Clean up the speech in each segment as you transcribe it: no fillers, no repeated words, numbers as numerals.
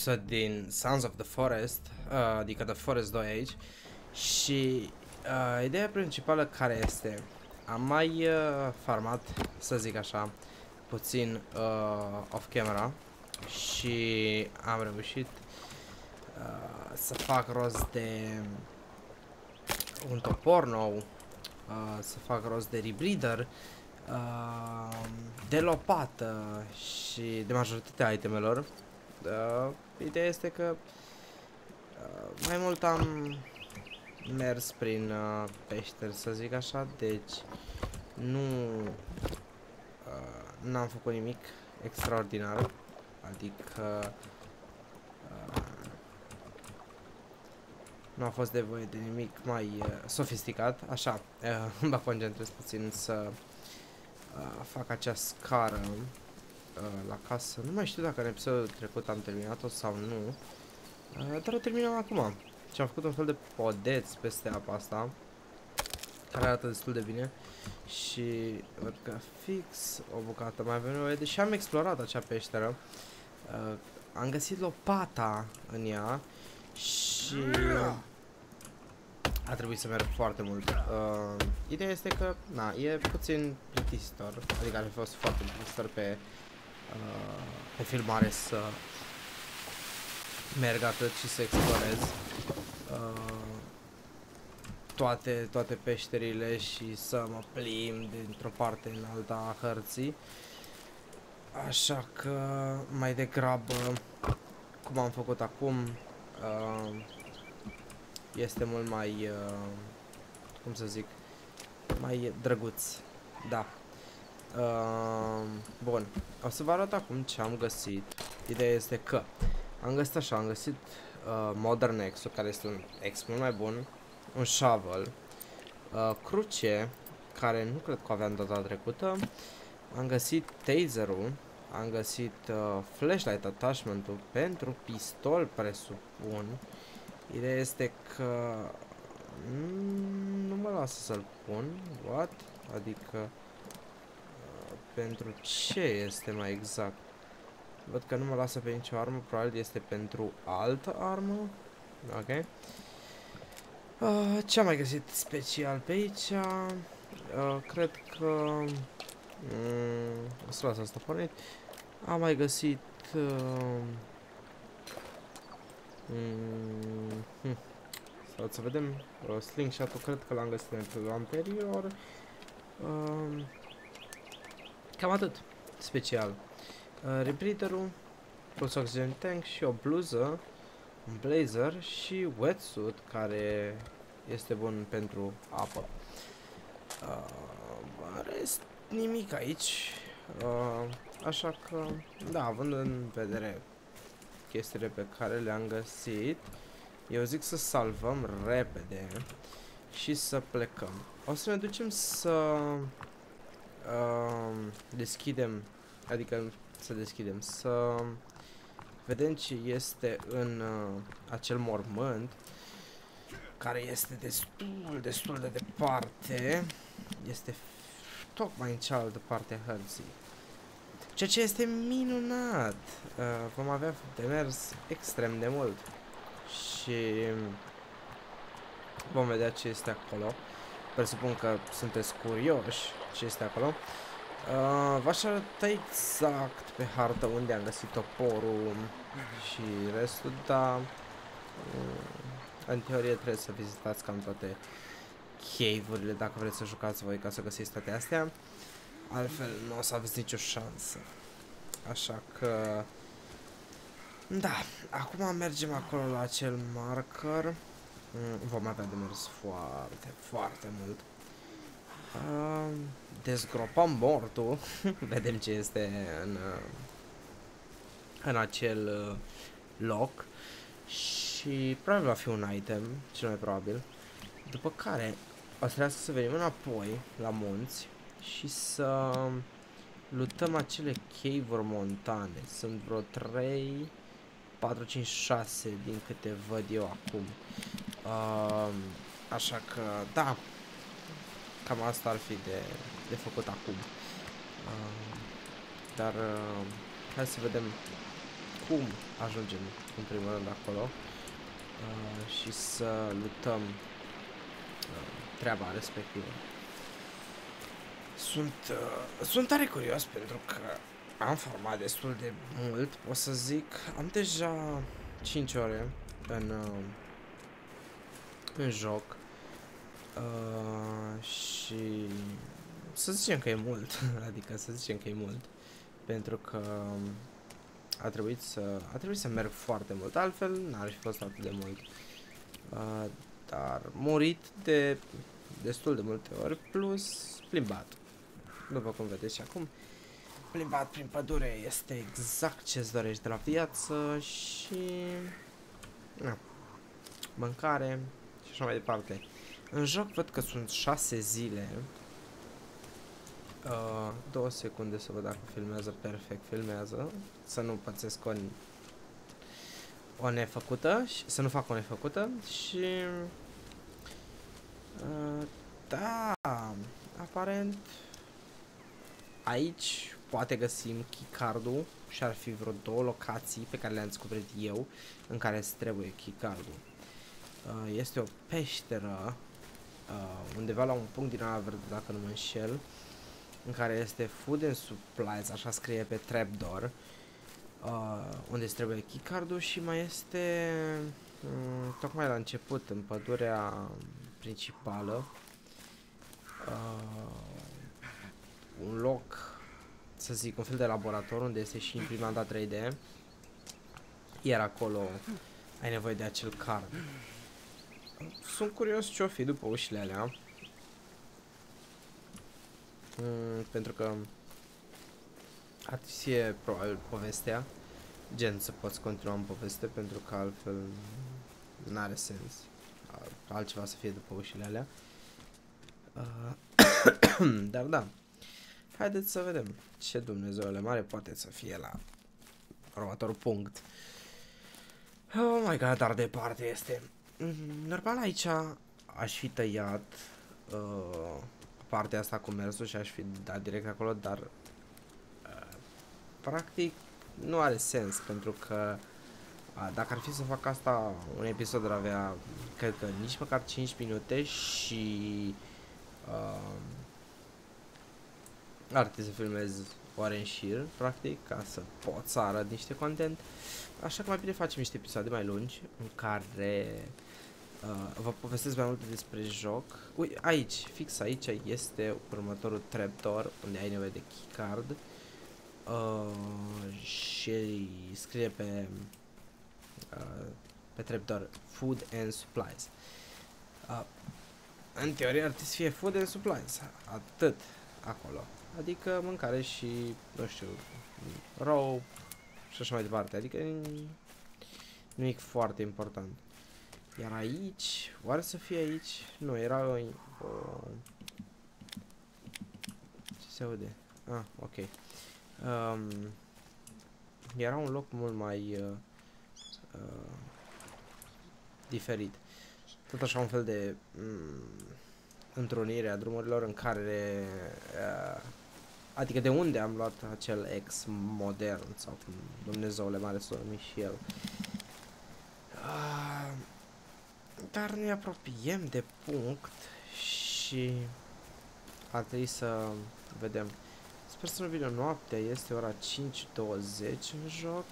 episod din Sons of the Forest, adică The Forest 2 aici. Și ideea principală care este, am mai farmat, să zic așa, puțin off-camera și am reușit să fac rost de un topor nou, să fac rost de rebreather, de lopată și de majoritatea itemelor. Ideea este că mai mult am mers prin peșteri, să zic așa, deci n-am făcut nimic extraordinar, adică nu a fost nevoie de nimic mai sofisticat, așa, mă concentrez puțin să fac acea scară la casă. Nu mai știu dacă în episodul trecut am terminat-o sau nu, dar o terminăm acum. Și am făcut un fel de podeț peste apa asta, care arată destul de bine. Și văd că fix o bucată mai avem nevoie, deși am explorat acea peșteră. Am găsit lopata în ea și a trebuit să merg foarte mult. Ideea este că, na, e puțin plictisitor, adică ar fi fost foarte plictisitor pe filmare să merg atât și să explorez toate peșterile și să mă plimb dintr-o parte în alta a hărții. Așa că mai degrabă, cum am făcut acum, este mult mai, cum să zic, mai drăguț. Da. Bun, o să vă arăt acum ce am găsit. Ideea este că am găsit așa, am găsit Modern Axe-ul, care este un axe mult mai bun, un shovel, cruce, care nu cred că aveam data trecută, am găsit taserul, am găsit flashlight attachment-ul pentru pistol, presupun. Ideea este că nu mă lasă să-l pun. What? Adică pentru ce este mai exact? Văd că nu mă lasă pe nicio armă, probabil este pentru altă armă. Ok. Ce am mai găsit special pe aici? Cred că o să las asta pornit. Am mai găsit să vedem slingshot-ul, cred că l-am găsit în episodul anterior. Cam atât special. Rebreather-ul, plus oxygen tank și o bluză, un blazer și wetsuit, care este bun pentru apă. Rest nimic aici. Așa că, da, având în vedere chestiile pe care le-am găsit, eu zic să salvăm repede și să plecăm. O să ne ducem să deschidem, adică să vedem ce este în acel mormânt, care este destul de departe. Este tocmai în cealaltă parte a hărții. Ceea ce este minunat. Vom avea de mers extrem de mult. Și vom vedea ce este acolo. Presupun că sunteți curioși ce este acolo. V-aș arăta exact pe hartă unde am găsit toporul și restul, dar în teorie trebuie să vizitați cam toate cave-urile dacă vreți să jucați voi ca să găsiți toate astea. Altfel nu o să aveți nicio șansă. Așa că, da, acum mergem acolo la acel marker. Vom avea de mers foarte mult. Dezgropăm mortul. Vedem ce este în acel loc. Și probabil va fi un item, cel mai probabil. După care o să trebuiască să venim înapoi la munți și să lutăm acele cave-uri montane. Sunt vreo 3, 4, 5, 6 din câte văd eu acum. Așa că, da, cam asta ar fi de făcut acum. Dar hai să vedem cum ajungem în primul rând acolo și să luptăm treaba respectivă. Sunt tare curios pentru că am format destul de mult, pot să zic. Am deja 5 ore în joc și să zicem că e mult, adică să zicem că e mult, pentru că a trebuit să merg foarte mult, altfel n-ar fi fost atât de mult. Dar murit de destul de multe ori, plus plimbat. După cum vedeți și acum, plimbat prin pădure este exact ce-ți dorești de la viață și mâncare și așa mai departe. În joc văd că sunt 6 zile. 2 secunde să văd dacă filmează perfect, filmează, să nu pățesc o nefăcută, să nu fac o nefăcută și da, aparent aici poate găsim keycard-ul și ar fi vreo 2 locații pe care le-am descoperit eu în care îți trebuie keycard-ul. Este o peșteră undeva la un punct din ala verde, dacă nu mă înșel, în care este Food and Supplies, așa scrie pe Trapdoor, unde îți trebuie keycard-ul și mai este tocmai la început, în pădurea principală, un loc, să zic, un fel de laborator unde este și imprimanta 3D, iar acolo ai nevoie de acel card. Sunt curios ce-o fi după ușile alea, pentru că ar fi probabil povestea, gen să poți continua în poveste, pentru că altfel n-are sens altceva să fie după ușile alea. Dar da, haideți să vedem ce Dumnezeule mare poate să fie la următorul punct. Oh my god, dar departe este. Normal aici aș fi tăiat partea asta cu mersul și aș fi dat direct acolo, dar practic nu are sens, pentru că dacă ar fi să fac asta, un episod ar avea, cred că nici măcar 5 minute și ar trebui să filmez ore în șir, practic, ca să pot să arăt niște content. Așa că mai bine facem niște episoade mai lungi în care vă povestesc mai multe despre joc. Ui, aici, fix aici este următorul trapdoor unde ai nevoie de keycard și scrie pe trapdoor Food and Supplies. În teorie ar trebui să fie Food and Supplies, atât acolo, adică mâncare și, nu știu, rope și așa mai departe, adică nimic foarte important. Iar aici, oare să fie aici? Nu, era o... Ce se aude? Ah, ok. Era un loc mult mai diferit. Tot așa un fel de întrunire a drumurilor în care... adică de unde am luat acel ex modern, sau cum Dumnezeule mare să o numi și el. Dar ne apropiem de punct și ar trebui să vedem. Sper să nu vină noaptea, este ora 5:20 în joc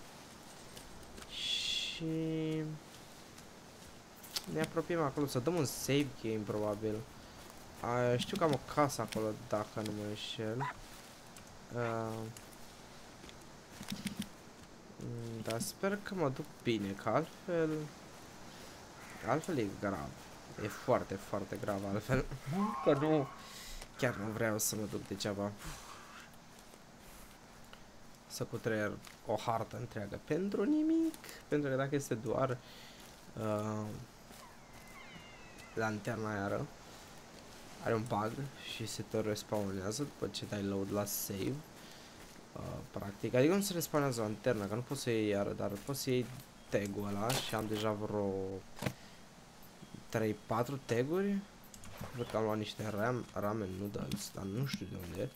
și ne apropiem acolo, să dăm un save game probabil. Știu că am o casă acolo, dacă nu mă înșel. Dar sper că mă duc bine, că altfel e grav. E foarte, foarte grav altfel. Că nu, chiar nu vreau să mă duc degeaba să cutreier o hartă întreagă pentru nimic. Pentru că dacă este doar lanterna iară, are un bug și se tot respawnează după ce dai load la save. Practic, adică nu se respawnează lanterna, că nu poți să iei iară, dar poți să iei tag-ul ăla și am deja vreo 3-4 tag-uri. Văd că am luat niște ramen noodles, dar nu știu de unde,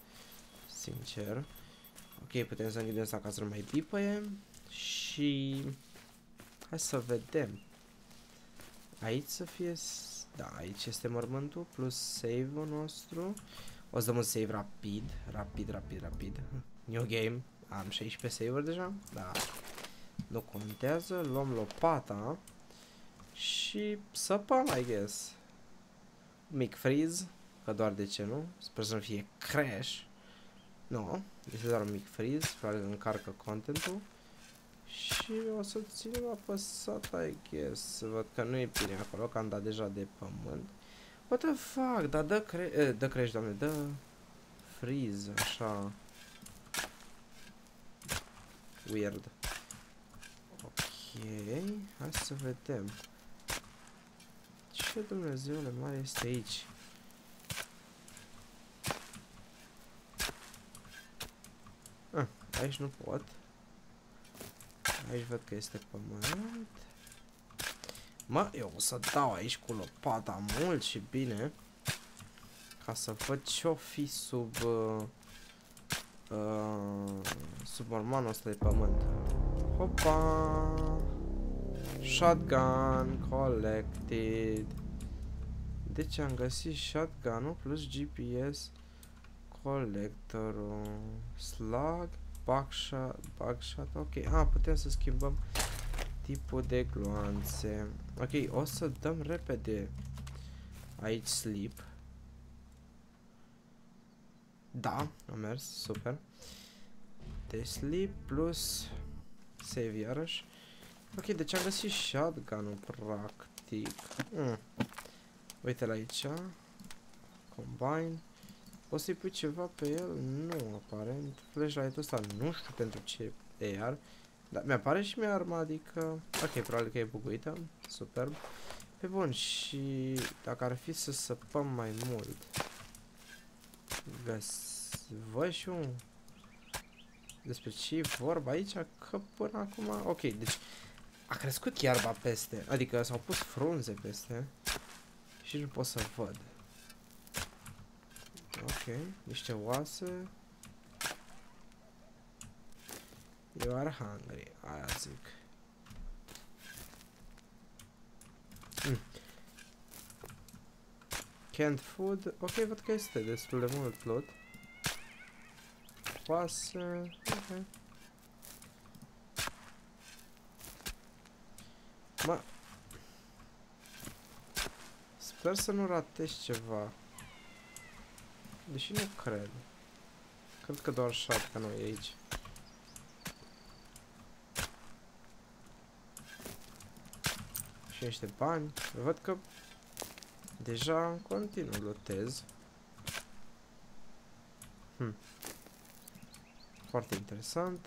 sincer. Ok, putem să închidem asta ca să nu mai pipăie și Hai să vedem. Aici să fie... Da, aici este mormântul plus save-ul nostru. O să dăm un save rapid. Rapid. New game. Am 16 save-uri deja? Da. Nu contează. Luăm lopata. Și săpăm, I guess. Mic freeze. Că doar de ce nu? Sper să nu fie crash. Nu. Este doar un mic freeze. Probabil încarcă contentul. Și o să ținem apăsat, I guess. Văd că nu e bine acolo, că am dat deja de pământ. What the fuck? Dar dă crash, doamne, dă freeze, așa. Weird. Ok, hai să vedem. Ce Dumnezeule mare este aici? Aici nu pot. Aici văd că este pământ. Mă, eu o să dau aici cu lopata mult și bine. Ca să văd ce-o fi sub sub mormanul ăsta de pământ. Hopa! Shotgun collected. Deci am găsit shotgun-ul plus GPS colectorul. Slug, buckshot, ok. Putem să schimbăm tipul de gloanțe. Ok, o să dăm repede aici sleep. Da, a mers, super. De sleep plus save iarăși. Ok, deci am găsit shotgun-ul practic. Uite-l aici. Combine. Poți să-i pui ceva pe el? Nu, aparent. Flashlight-ul ăsta nu știu pentru ce e. Dar mi-apare și mie arma, adică... Ok, probabil că e buguită. Superb. Pe bun, și dacă ar fi să săpăm mai mult... Văd și un... Despre ce e vorba aici? Că până acum... Ok, deci... A crescut iarba peste. Adică s-au pus frunze peste. Și nu pot să văd. Ok, niște oase. You are hungry, aia zic. Canned food, ok, văd că este destul de mult loot. Oase, ok. Mă, sper să nu ratez ceva. Deși nu cred. Cred că doar shotgun-ul e aici. Și niște bani. Văd că deja în continuu lutez. Foarte interesant.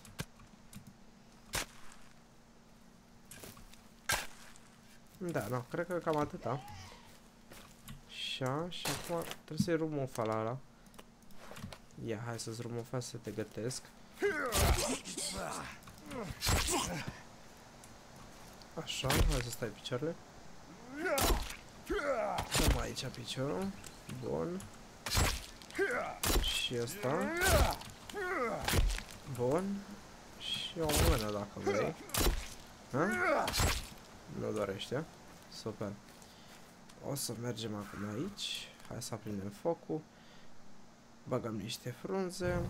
Da, nu, cred că cam atâta. Și acum trebuie să-i rup mufa la ăla. Ia, hai să-ți rup mufa să te gătesc. Așa, hai să stai picioarele. Dăm aici piciorul. Bun. Și ăsta. Bun. Și o mână dacă vrei. Ha? Nu dorește. Super. O să mergem acum aici. Hai să aprindem focul. Băgăm niște frunze.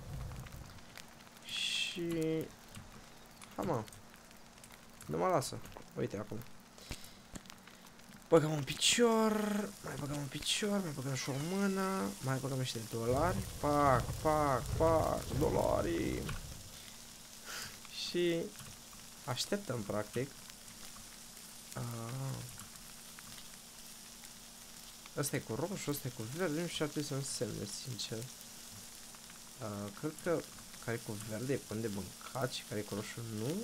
Și... Mă. Nu mă lasă. Uite acum. Băgăm un picior. Mai băgăm un picior. Mai băgăm și o mână. Mai băgăm niște dolari. Pac, pac, pac. Dolarii. Și... Așteptăm practic. Asta e cu roșu, asta e cu verde, nu știu ce ar trebui să însemne, sincer. Cred că care e cu verde e până de mâncat și care e cu roșu nu.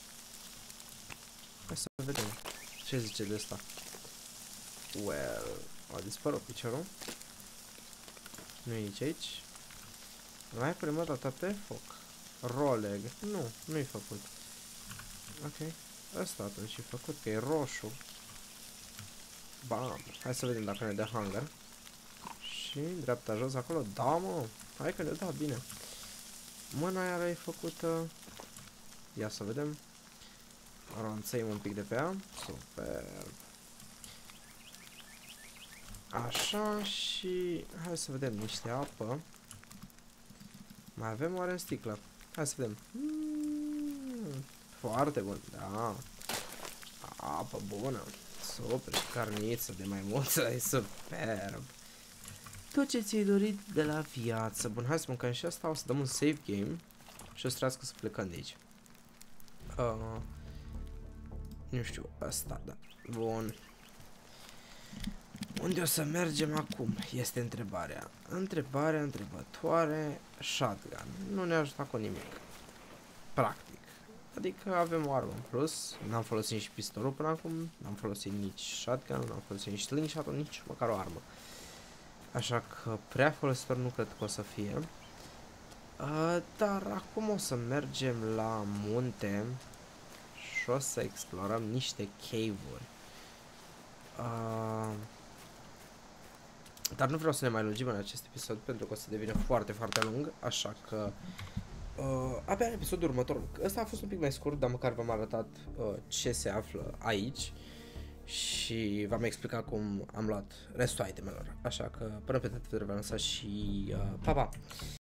Hai să vedem ce zice de asta. Well, a dispărut piciorul. Nu e aici. Mai punem data pe foc. Roleg. Nu, nu-i făcut. Ok. Asta atunci e făcut, că e roșu. Bam. Hai să vedem dacă ne dă hunger. Și dreapta jos acolo. Da, mă. Hai că ne da bine. Mâna aia e făcută. Ia să vedem. ronțăim un pic de pe ea. Super. Așa și hai să vedem niște apă. Mai avem oare în sticlă? Hai să vedem. Foarte bun, da. Apă bună. Super și carniță de maimuță, e superb. Tot ce ți-ai dorit de la viață. Bun, hai să mâncăm și asta, o să dăm un save game și o să trească să plecăm de aici. Nu știu, asta, da. Bun. Unde o să mergem acum? Este întrebarea. Întrebarea întrebătoare. Shotgun. Nu ne ajută cu nimic. Practic. Adică avem o armă în plus. N-am folosit nici pistolul până acum. N-am folosit nici shotgun. N-am folosit nici slingshot-ul, nici măcar o armă. Așa că prea folositor nu cred că o să fie. Dar acum o să mergem la munte și o să explorăm niște cave-uri. Dar nu vreau să ne mai lungim în acest episod pentru că o să devină foarte, foarte lung, așa că abia în episodul următor. Ăsta a fost un pic mai scurt, dar măcar v-am arătat ce se află aici și v-am explicat cum am luat restul itemelor. Așa că până pe data viitoare v-am lăsat și pa, pa!